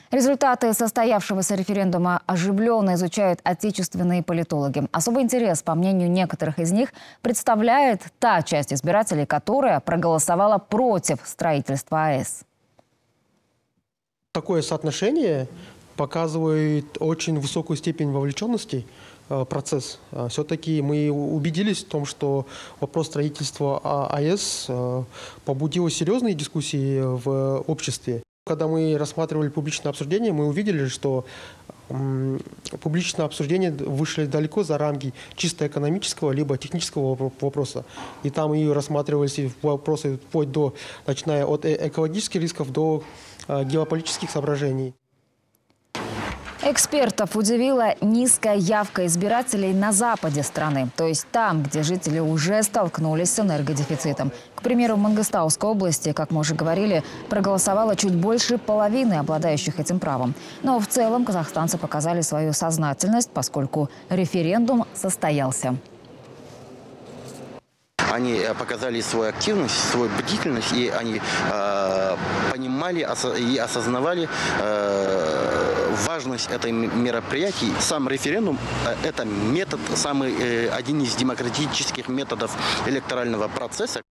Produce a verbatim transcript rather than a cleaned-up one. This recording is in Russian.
Результаты состоявшегося референдума оживленно изучают отечественные политологи. Особый интерес, по мнению некоторых из них, представляет та часть избирателей, которая проголосовала против строительства АЭС. Такое соотношение показывает очень высокую степень вовлеченности в процесс. Все-таки мы убедились в том, что вопрос строительства АЭС побудил серьезные дискуссии в обществе. Когда мы рассматривали публичное обсуждение, мы увидели, что публичное обсуждение вышли далеко за рамки чисто экономического либо технического вопроса. И там и рассматривались вопросы вплоть до, начиная от экологических рисков до геополитических соображений. Экспертов удивила низкая явка избирателей на западе страны, то есть там, где жители уже столкнулись с энергодефицитом. К примеру, в Мангыстауской области, как мы уже говорили, проголосовало чуть больше половины обладающих этим правом. Но в целом казахстанцы показали свою сознательность, поскольку референдум состоялся. Они показали свою активность, свою бдительность, и они э, понимали и осознавали э, важность этой мероприятия. Сам референдум – это метод, самый, э, один из демократических методов электорального процесса.